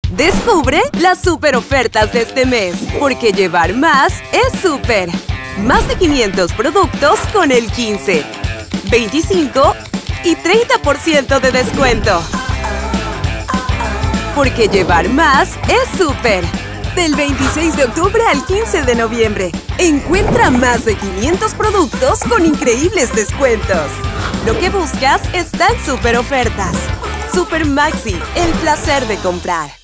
Descubre las super ofertas de este mes, porque llevar más es súper. Más de 500 productos con el 15, 25 y 30% de descuento. Porque llevar más es súper. Del 26 de octubre al 15 de noviembre. Encuentra más de 500 productos con increíbles descuentos. Lo que buscas está en super ofertas. Super Maxi, el placer de comprar.